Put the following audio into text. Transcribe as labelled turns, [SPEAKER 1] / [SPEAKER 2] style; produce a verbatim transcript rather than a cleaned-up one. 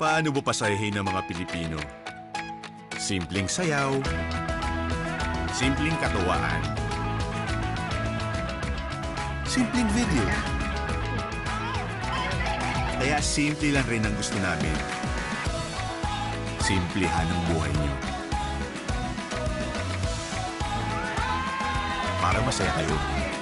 [SPEAKER 1] Paano mo pasayahin ng mga Pilipino? Simpleng sayaw, simpleng katuwaan, simpleng video. Kaya simple lang rin ang gusto namin. Simplihan ang buhay niyo. Para masaya kayo.